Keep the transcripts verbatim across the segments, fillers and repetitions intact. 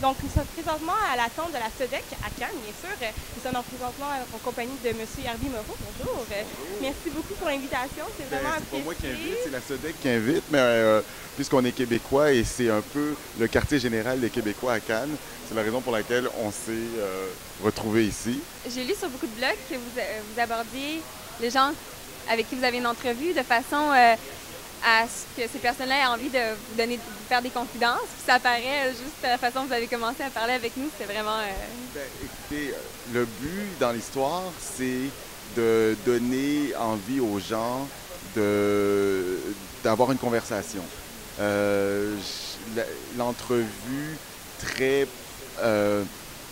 Donc, nous sommes présentement à la tente de la SODEC à Cannes, bien sûr. Nous sommes présentement en compagnie de M. Hervé Moreau. Bonjour. Bonjour. Merci beaucoup pour l'invitation. C'est Ben, vraiment c'est pas moi qui apprécié. invite, c'est la SODEC qui invite, mais euh, puisqu'on est québécois et c'est un peu le quartier général des Québécois à Cannes, c'est la raison pour laquelle on s'est euh, retrouvés ici. J'ai lu sur beaucoup de blogs que vous, euh, vous abordiez les gens avec qui vous avez une entrevue de façon euh, à ce que ces personnes-là aient envie de vous donner, de vous faire des confidences. Puis ça apparaît euh, juste à la façon dont vous avez commencé à parler avec nous. C'est vraiment... Euh... Ben, écoutez, le but dans l'histoire, c'est de donner envie aux gens de, d'avoir une conversation. Euh, l'entrevue très euh,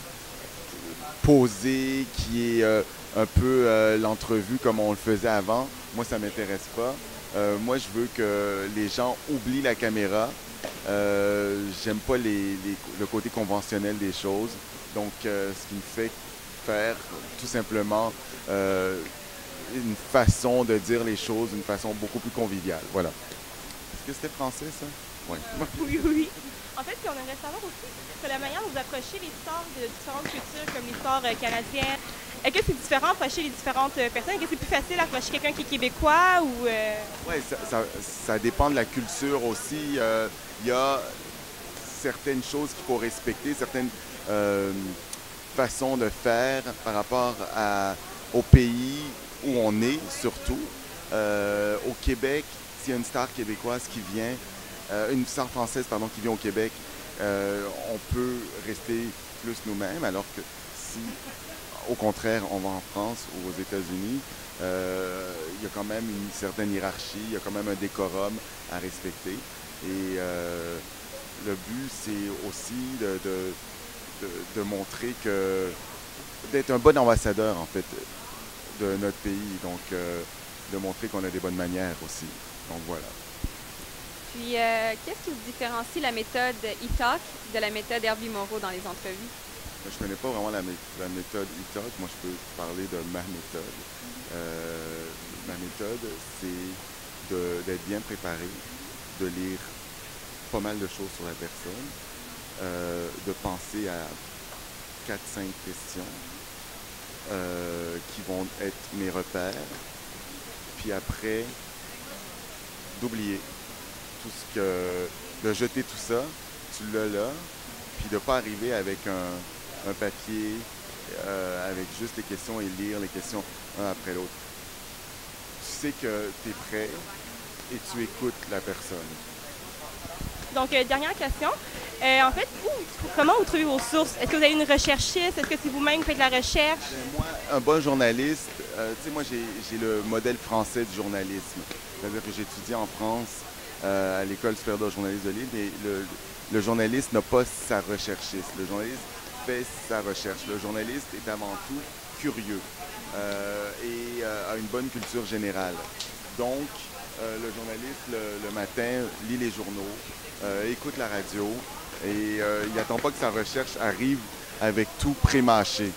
posée, qui est euh, un peu euh, l'entrevue comme on le faisait avant, moi, ça ne m'intéresse pas. Euh, moi, je veux que les gens oublient la caméra. Euh, j'aime pas les, les, le côté conventionnel des choses. Donc, euh, ce qui me fait faire tout simplement euh, une façon de dire les choses d'une façon beaucoup plus conviviale. Voilà. Est-ce que c'était français, ça? Oui. Euh, oui, oui. En fait, on aimerait savoir aussi sur la manière dont vous approchez les stars de différentes cultures, comme les stars euh, canadiennes. Est-ce que c'est différent approcher les différentes euh, personnes? Est-ce que c'est plus facile approcher quelqu'un qui est québécois ou... Euh... Oui, ça, ça, ça dépend de la culture aussi. Il euh, y a certaines choses qu'il faut respecter, certaines euh, façons de faire par rapport à, au pays où on est, surtout. Euh, au Québec, s'il y a une star québécoise qui vient, euh, une star française, pardon, qui vient au Québec, euh, on peut rester plus nous-mêmes, alors que si, au contraire, on va en France ou aux États-Unis, euh, il y a quand même une certaine hiérarchie, il y a quand même un décorum à respecter. Et euh, le but, c'est aussi de, de, de, de montrer que, d'être un bon ambassadeur, en fait, de notre pays. Donc, euh, de montrer qu'on a des bonnes manières aussi. Donc, voilà. Puis, euh, qu'est-ce qui vous différencie la méthode e-talk de la méthode Hervé Moreau dans les entrevues? Je ne connais pas vraiment la, la méthode e-talk. Moi, je peux parler de ma méthode. Euh, ma méthode, c'est d'être bien préparé, de lire pas mal de choses sur la personne, euh, de penser à quatre cinq questions euh, qui vont être mes repères, puis après, d'oublier tout ce que... de jeter tout ça, tu l'as là, puis de ne pas arriver avec un, un papier euh, avec juste les questions et lire les questions un après l'autre. Tu sais que tu es prêt et tu écoutes la personne. Donc, euh, dernière question. Euh, en fait, où, comment vous trouvez vos sources? Est-ce que vous avez une recherchiste? Est-ce que c'est vous-même qui faites de la recherche? Moi, un bon journaliste, euh, tu sais, moi, j'ai le modèle français du journalisme. C'est-à-dire que j'ai étudié en France euh, à l'École supérieure de journalisme de Lille, mais le, le journaliste n'a pas sa recherchiste. Le journaliste fait sa recherche. Le journaliste est avant tout curieux euh, et euh, a une bonne culture générale. Donc, euh, le journaliste, le, le matin, lit les journaux, euh, écoute la radio et euh, il n'attend pas que sa recherche arrive avec tout pré-mâché.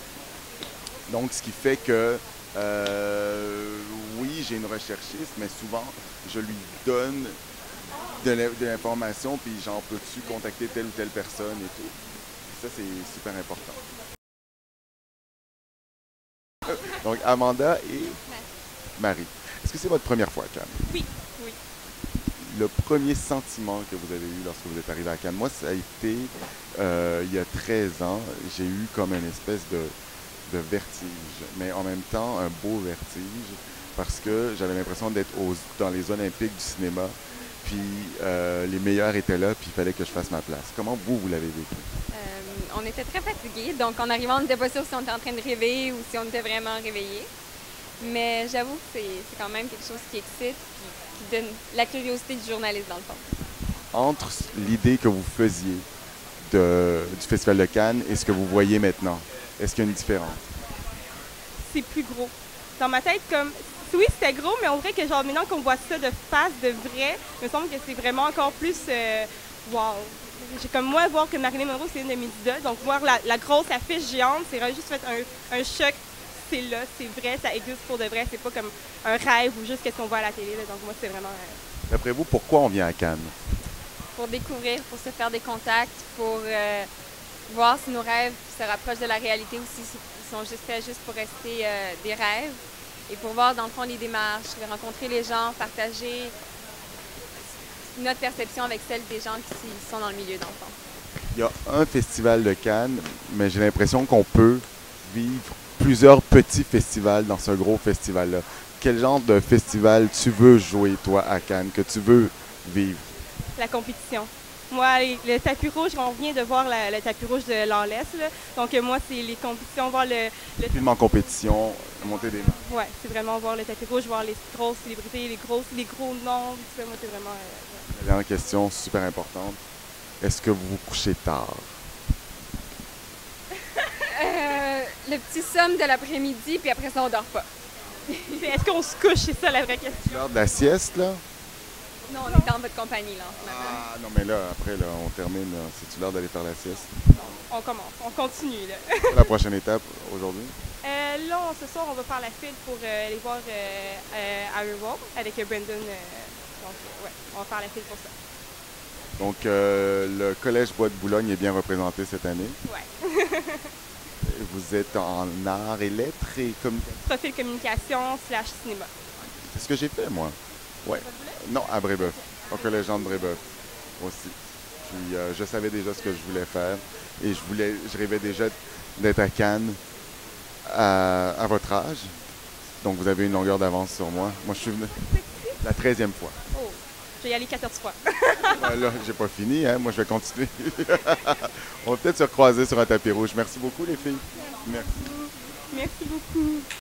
Donc, ce qui fait que, euh, oui, j'ai une recherchiste, mais souvent, je lui donne de l'information, puis genre, peux-tu contacter telle ou telle personne et tout. Et ça, c'est super important. Donc, Amanda et Marie. Est-ce que c'est votre première fois à Cannes? Oui, oui. Le premier sentiment que vous avez eu lorsque vous êtes arrivé à Cannes, moi, ça a été, euh, il y a treize ans, j'ai eu comme une espèce de, de vertige, mais en même temps, un beau vertige, parce que j'avais l'impression d'être dans les Olympiques du cinéma, puis euh, les meilleurs étaient là, puis il fallait que je fasse ma place. Comment vous, vous l'avez vécu? Euh, on était très fatigués, donc en arrivant, on n'était pas sûr si on était en train de rêver ou si on était vraiment réveillés. Mais j'avoue que c'est quand même quelque chose qui excite, qui, qui donne la curiosité du journaliste, dans le fond. Entre l'idée que vous faisiez de, du Festival de Cannes et ce que vous voyez maintenant, est-ce qu'il y a une différence? C'est plus gros. Dans ma tête, comme... Oui, c'était gros, mais on dirait que genre maintenant qu'on voit ça de face, de vrai, il me semble que c'est vraiment encore plus... Euh, wow! J'ai comme moi, voir que Marilyn Monroe, c'est une de mes idoles, donc voir la, la grosse affiche géante, c'est juste fait un, un choc. C'est là, c'est vrai, ça existe pour de vrai, c'est pas comme un rêve ou juste qu'est-ce qu'on voit à la télé. Là. Donc moi, c'est vraiment... Euh... D'après vous, pourquoi on vient à Cannes? pour découvrir, pour se faire des contacts, pour euh, voir si nos rêves se rapprochent de la réalité ou s'ils sont juste faits juste pour rester euh, des rêves. Et pour voir, dans le fond, les démarches, rencontrer les gens, partager notre perception avec celle des gens qui sont dans le milieu, dans le fond. Il y a un festival de Cannes, mais j'ai l'impression qu'on peut vivre plusieurs petits festivals dans ce gros festival-là. Quel genre de festival tu veux jouer, toi, à Cannes, que tu veux vivre? La compétition. Moi, les- le tapis rouge, on vient de voir la- le tapis rouge de l'Anlès, là. Donc, euh, moi, c'est les compétitions, voir le, le Film en compétition, monter des mains. ouais, c'est vraiment voir le tapis rouge, voir les grosses célébrités, les grosses, les gros noms, tout ça. Moi, c'est vraiment. euh, La dernière question, super importante. Est-ce que vous vous couchez tard? Euh, le petit somme de l'après-midi, puis après ça, on dort pas. ouais. C'est- Est-ce qu'on se couche? C'est ça la vraie question. L'heure de la sieste, là? Non, on est dans votre compagnie, là, en ce moment. Ah, non, mais là, après, là, on termine. là. C'est-tu l'heure d'aller faire la sieste? On commence, on continue, là. C'est la prochaine étape aujourd'hui? Euh, là, on- ce soir, on va faire la file pour euh, aller voir euh, euh, Iron Wall avec euh, Brendan. euh, donc, euh, ouais, on va faire la file pour ça. Donc, euh, le Collège Bois de Boulogne est bien représenté cette année. Ouais. Vous êtes en arts et lettres et communication. Profil communication slash cinéma. C'est ce que j'ai fait, moi. Ouais. Non, à Brébeuf, au Collège Jean de Brébeuf aussi. Puis, euh, je savais déjà ce que je voulais faire et je voulais, je rêvais déjà d'être à Cannes à, à votre âge. Donc, vous avez une longueur d'avance sur moi. Moi, je suis venu la treizième fois. Oh, je vais y aller quatorze fois. Ah, là, j'ai pas fini, hein? Moi, je vais continuer. On va peut-être se recroiser sur un tapis rouge. Merci beaucoup, les filles. Merci. Merci beaucoup.